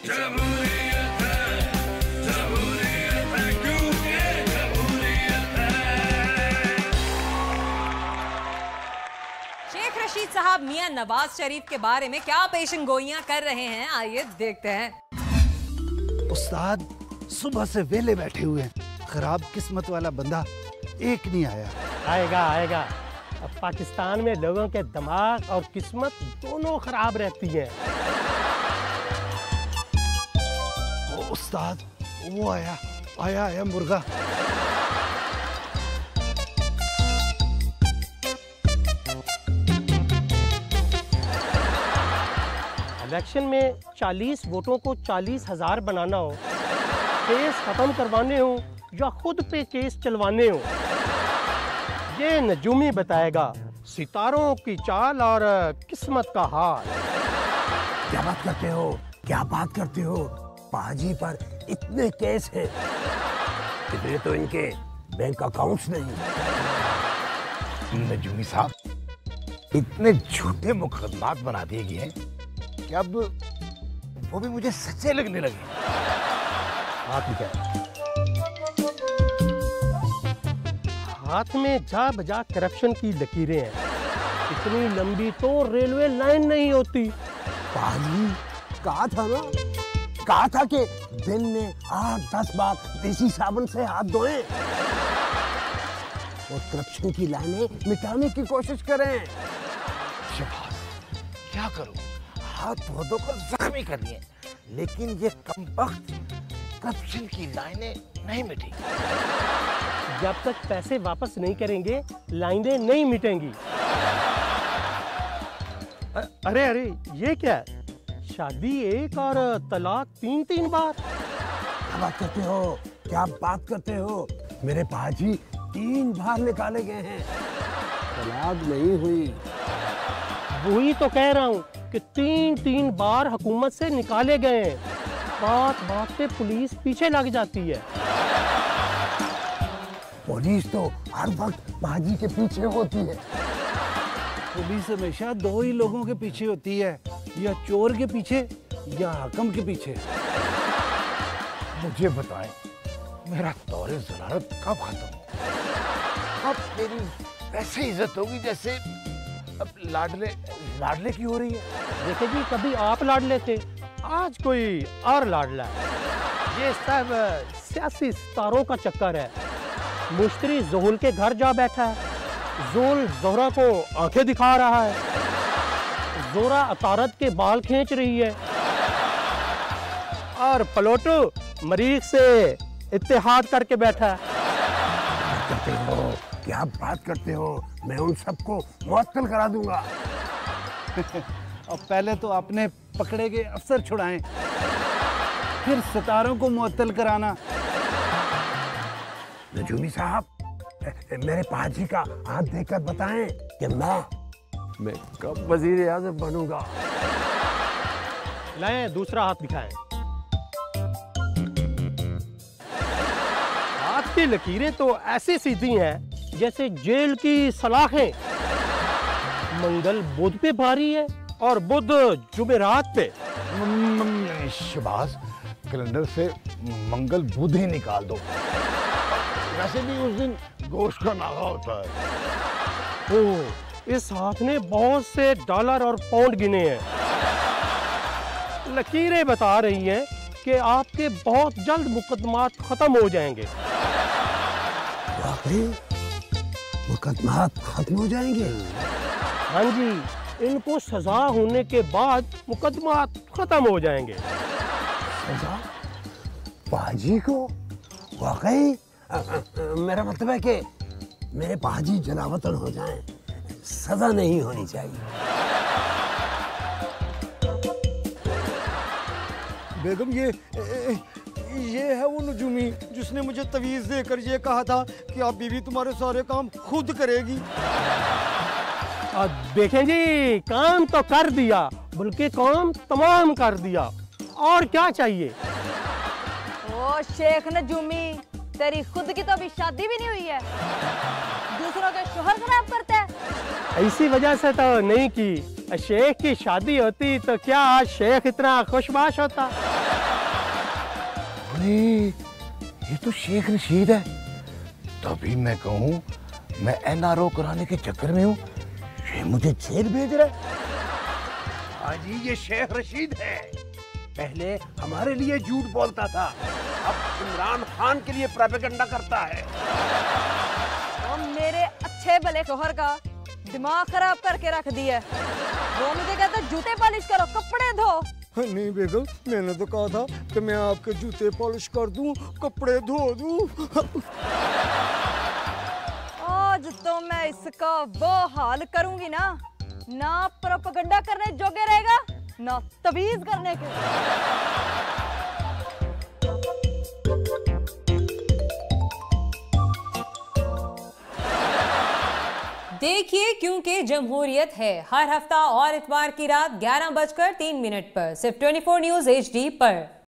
जमहूरियत है, जमहूरियत है, क्योंकि जमहूरियत है। शेख रशीद साहब मियां नवाज शरीफ के बारे में क्या पेशन गोइयां कर रहे हैं, आइए देखते हैं। उस्ताद सुबह से वेले बैठे हुए हैं, खराब किस्मत वाला बंदा एक नहीं आया। आएगा आएगा। अब पाकिस्तान में लोगों के दिमाग और किस्मत दोनों खराब रहती है। उस्ताद वो आया आया आया मुर्गा। इलेक्शन में 40 वोटों को 40,000 बनाना हो, केस खत्म करवाने हो या खुद पे केस चलवाने हो, ये नजूमी बताएगा सितारों की चाल और किस्मत का हाल। क्या बात करते हो, क्या बात करते हो? पाजी पर इतने केस हैं, इतने तो इनके बैंक अकाउंट्स नहीं। नजूमी साहब, इतने झूठे मुकदमात बना दिए गए हैं कि अब वो भी मुझे सच्चे लगने लगे। हाथ क्या हाथ में जा बजा करप्शन की लकीरें हैं। इतनी लंबी तो रेलवे लाइन नहीं होती। पाजी कहा था ना, कहा था कि दिन में 8-10 बार देसी साबुन से हाथ धोएं और करप्शन की लाइनें मिटाने की कोशिश करें। शाबाश, क्या करूं, हाथ धो कर जख्मी कर लिए, लेकिन ये कमबख्त करप्शन की लाइनें नहीं मिटी। जब तक पैसे वापस नहीं करेंगे लाइनें नहीं मिटेंगी। अरे अरे ये क्या है? शादी 1 और तलाक 3 बार। क्या बात करते हो, क्या बात करते हो? मेरे पाजी 3 बार निकाले गए हैं, तलाक नहीं हुई। वही तो कह रहा हूँ कि 3 बार हुकूमत से निकाले गए हैं। बात बात पे पुलिस पीछे लग जाती है। पुलिस तो हर वक्त पाजी के पीछे होती है। पुलिस हमेशा 2 ही लोगों के पीछे होती है, या चोर के पीछे या हकम के पीछे। मुझे बताएं, मेरा दौरे ज़लालत कब खत्म हो? अब मेरी वैसे इज्जत होगी जैसे अब लाडले की हो रही है। देखे जी, कभी आप लाडले थे, आज कोई और लाडला है। ये सब सियासी सितारों का चक्कर है। मुश्तरी ज़ोहल के घर जा बैठा है, ज़ोहल ज़ोहरा को आंखें दिखा रहा है, ज़ोहरा अतारत के बाल खींच रही है, और पलोटो मरीज से इत्तेहाद करके बैठा है। करते हो, क्या बात करते हो? मैं उन सबको मुअत्तल करा दूंगा। और पहले तो आपने पकड़े गए अफसर छुड़ाएं, फिर सितारों को मुअत्तल कराना। नजूमी साहब, मेरे पाजी का हाथ देखकर बताएं कि मैं कब वजीर आज़म बनूंगा। लाएं दूसरा हाथ दिखाएं। हाथ की लकीरें तो ऐसी सीधी हैं जैसे जेल की सलाखें। मंगल बुध पे भारी है और बुध जुमेरात पे। शाबाश, कैलेंडर से मंगल बुध ही निकाल दो। वैसे भी उस दिन गोश्त का नागा होता है। ओह, इस हाथ ने बहुत से डॉलर और पाउंड गिने हैं। लकीरें बता रही हैं कि आपके बहुत जल्द मुकदमात खत्म हो जाएंगे। वाकई मुकदमात खत्म हो जाएंगे? हाँ जी, इनको सजा होने के बाद मुकदमात खत्म हो जाएंगे। सजा पाजी को? वाकई? मेरा मतलब है कि मेरे पाजी जलावतन हो जाएं, सजा नहीं होनी चाहिए। बेगम, ये है वो नजूमी जिसने मुझे तवीज़ देकर ये कहा था कि आप बीवी तुम्हारे सारे काम खुद करेगी। देखें जी, काम तो कर दिया, बल्कि काम तमाम कर दिया। और क्या चाहिए? ओ शेख नजूमी, तेरी खुद की तो अभी शादी भी नहीं हुई है, दूसरों के शोहर खराब करता है। इसी वजह से तो नहीं की। शेख की शादी होती तो क्या आज शेख इतना खुशबाश होता। अरे ये तो शेख रशीद है। तभी मैं कहूँ मैं एनआरओ कराने के चक्कर में हूँ, ये मुझे जेल भेज रहा है। हाजी ये शेख रशीद है। पहले हमारे लिए झूठ बोलता था, अब इमरान खान के लिए प्रोपेगेंडा करता है। और मेरे अच्छे भले शोहर का दिमाग खराब करके रख दिया है। वो मुझे कहता जूते पॉलिश करो, कपड़े धो। नहीं बेगम, मैंने तो कहा था कि मैं आपके जूते पॉलिश कर दूं, कपड़े धो दूं। आज तो मैं इसका वो हाल करूंगी ना प्रोपेगेंडा करने जोगे रहेगा, ना तवीज करने के। देखिए क्योंकि जमहूरियत है हर हफ्ता और इतवार की रात 11:03 पर सिर्फ 24 न्यूज़ HD पर।